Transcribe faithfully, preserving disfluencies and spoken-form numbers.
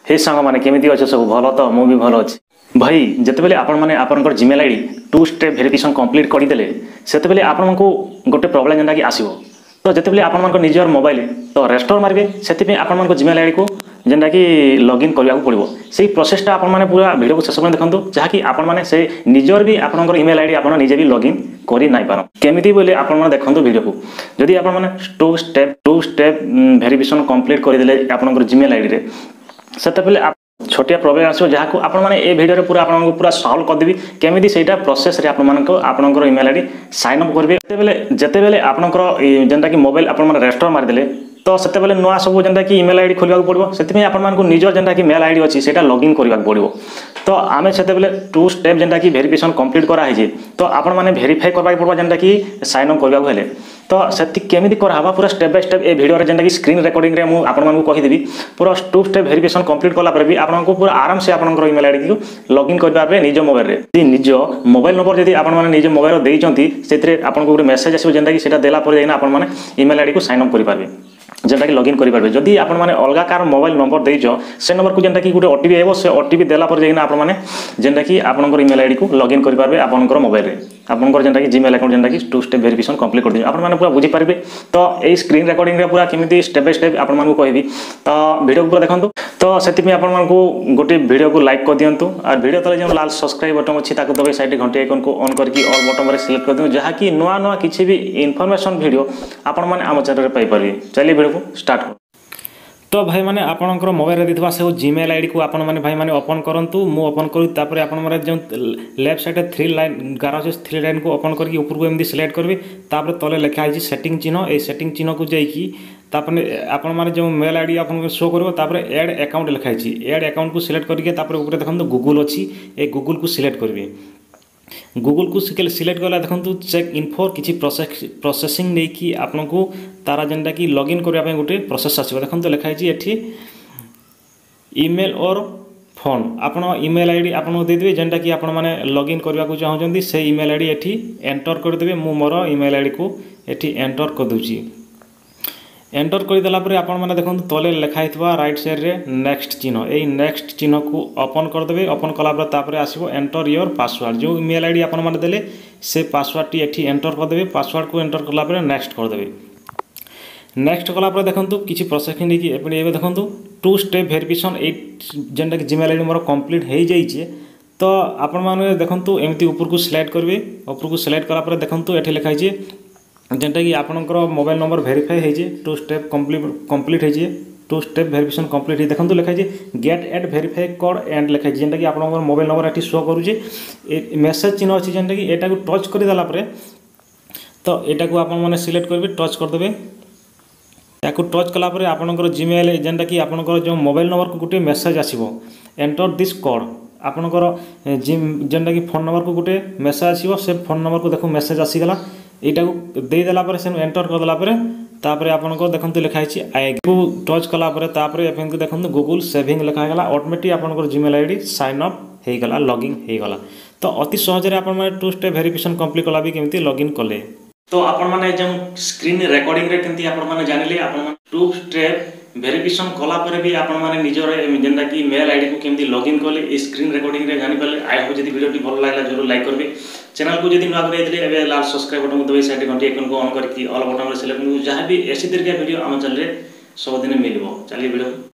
हे सांग मैंने केमी अच्छे सब भल तो मुझे भी भल अच्छी भाई जितेबाला आपण मैंने आपंकर Gmail I D two step verification complete करदे से आपण को गोटे प्रोब्लेम जेनटा कि आसो तो जितेबाला आपण निजर मोबाइल तो रेस्टोर मारे से आपण जिमेल आई डी को जेनटा कि लॉगिन करने पड़ो से प्रोसेसटा आपण मैंने पूरा वीडियो को शेष में देखो जहाँकि आपण मैंने से निजर भी आपंकर इमेल आई डी आप निजे भी लॉगिन कर ना पार केमी बोले आपण देखो वीडियो को जदि आप two step two step verification complete करदे आपंकर जिमेल आई डी से छोटिया प्रोब्लेम आसो जहाँ को आपण मैंने ए वीडियो पूरा आपको पूरा सॉल्व करदेवी केमी से प्रोसेस रे आपंकर email I D sign up करेंगे जितेबाला जितेबाला आपंकर जेनटा कि मोबाइल आप रेस्टोर मारिदे तो से नुआ सब जेनटा कि इमेल आई डी खोलने पड़ो से आपको निजर जेनटा कि मेल आई डी अच्छी से लॉगिन करने पड़ो तो आम से टू स्टेप जेनटा कि वेरिफिकेशन कंप्लीट कराई तो आपण मैंने वेरीफाई करवाक पड़ो जेनटा कि साइन अप करने हेले तो से केमी करावा पूरा स्टेप बाय स्टेप ए वीडियो जेनटा कि स्क्रीन रिकॉर्डिंग रे मु आपण मानकु कहिदेबी पूरा टू स्टेप वेरिफिकेशन कंप्लीट कला पर भी आपनको पूरा आराम से आपनकर इमेल आई डी को लॉगिन करबा पे निज मोबाइल रे ती निज मोबाइल नंबर जदी आपण माने निज मोबाइल देइचंती सेतरे आपनको गोटे मेसेज आसीबो जेनटा कि सेटा देला पर जाइना आपण माने इमेल आई डी को साइन अप करि पारबे जेनटा कि लॉगिन करि पारबे जदी आपण माने अलगा कार मोबाइल नंबर देइचो से नंबर को जेनटा कि गोटे ओटीपी आइबो से ओटीपी देला पर जाइना आपण माने जेनटा कि आपनकर इमेल आई डी को लॉगिन करि पारबे आपनकर मोबाइल रे आपनकर जेनटा कि जीमेल अकाउंट जेनटा कि टू स्टेप वेरिफिकेशन कंप्लीट कर दियो आपण माने पूरा बुझी पारबे तो यही स्क्रीन रिकॉर्डिंग रे पूरा केमिति स्टेप बाय स्टेप आपण मानकु कहबी तो वीडियो को पूरा देखंतु तो सेति आपण मानकु गोटे वीडियो को लाइक कर दियंतु और वीडियो तले जो लाल सब्सक्राइब बटन अछि ताको दबे साइड घंटी आइकन को ऑन करके ऑल बटन रे सिलेक्ट कर दियो जहा कि नवा नवा किछि भी इन्फॉर्मेशन वीडियो आपण माने हम चैनल रे पाई परबे चलिए वीडियो को स्टार्ट कर तो भाई मैंने आपंकर मोबाइल रे दिथवा से जीमेल आईडी को आपण मैंने भाई मैंने ओपन करंतु मु ओपन करू तापर आपण माने जो लेफ्ट साइड थ्री लाइन गार अछि थ्री लाइन को ओपन करके ऊपर को एमदी सिलेक्ट करबे तापर तले लिखा है सेटिंग चिन्ह ए सेटिंग चिन्ह को जाईकी तापर आपण माने जो मेल आईडी आपन शो करबो तापर ऐड अकाउंट लिखा है ऐड अकाउंट को सिलेक्ट करके तापर ऊपर देखंतु गूगल अछि ए गूगल को सिलेक्ट करबे गूगल को सिलेक्ट कला देखो चेक इनफो किसी प्रोसेस प्रोसेसिंग नहीं कि आपन को तारा जेनटा कि लॉगिन करने गोटे प्रोसेस आसो देखो तो लिखाई एठी ईमेल और फोन आपन ईमेल आईडी आपन देदेवे जेनटा कि आपण माने लॉगिन करने को चाहते से ईमेल आईडी एठी एंटर करदेवे मु मोर ईमेल आईडी को एठी एंटर कर दूची एंटर करदेला पर आपण माने देखो तले लिखाई राइट साइड रे नेक्स्ट चिन्ह ए नेक्स्ट चिन्ह को ओपन करदेवे ओपन कला पर तापर आसीबो एंटर योर पासवर्ड जो ईमेल आईडी आपण माने देले से पासवर्ड टी एठी एंटर करदेवे पासवर्ड को एंटर कला पर नेक्स्ट करदेवे नेक्स्ट कला पर देखंतु किछि प्रोसेसिंग नै कि एपनी एबे देखंतु टू स्टेप वेरिफिकेशन एट जेंटा कि जीमेल आईडी मोर कंप्लीट हे जाइछे तो आपण माने देखंतु एमती ऊपर को सिलेक्ट करबे ऊपर को सिलेक्ट कला पर देखंतु एठी लिखाई छै जेनटा कि आपनकर मोबाइल नंबर वेरीफाई है टू स्टेप कंप्लीट कंप्लीट है टू स्टेप वेरिफिकेशन कंप्लीट है देखो लिखाई गेट एट वेरीफाई कोड एंड लिखाई जेनटा कि आपनकर मोबाइल नंबर एटी शो करूचे मेसेज चिन्ह अच्छी जेनटा कि एटा को टच कर देला परे तो एटा को आपन माने सिलेक्ट करबे टच कर देबे ताको टच कला परे आपनकर जीमेल जेनटा कि आपनकर जो मोबाइल नंबर को गोटे मेसेज आसीबो एंटर दिस कोड आपनकर जेनटा कि फोन नंबर को गोटे मेसेज आसीबो से फोन नंबर को देखो मेसेज आसीगला एटा को दे देला पर से एंटर कर देला पर तापर आपनको देखंतु लिखा है आई को टच कला पर तापर एफएन को देखंतु गूगल सेविंग लिखा गला ऑटोमेटिक आपनको जीमेल आईडी साइन अप हे गला लॉगिन हे गला तो अति सहज रे आपन माने टू स्टेप वेरिफिकेशन कंप्लीट कला भी केमती लॉगिन कले तो आपन माने जो स्क्रीन रिकॉर्डिंग रे केमती आपन माने जानिले आपन माने टू स्टेप वेरिफिकेशन कला पर भी आपन माने निजर जेनटा कि मेल आईडी को केमती लॉगिन कले ए स्क्रीन रिकॉर्डिंग रे जानि पाले आई होप जदी वीडियो टी भल लागला जरूर लाइक करबे चैनल को जदी नुआ करैतले एबे लाल सब्सक्राइब बटन को दबाई साइड घंटी आइकन को ऑन करके ऑल बटन रे सिलेक्ट जहां भी ऐसी तरीका वीडियो हम चैनल रे सब दिन मिलबो चलिए वीडियो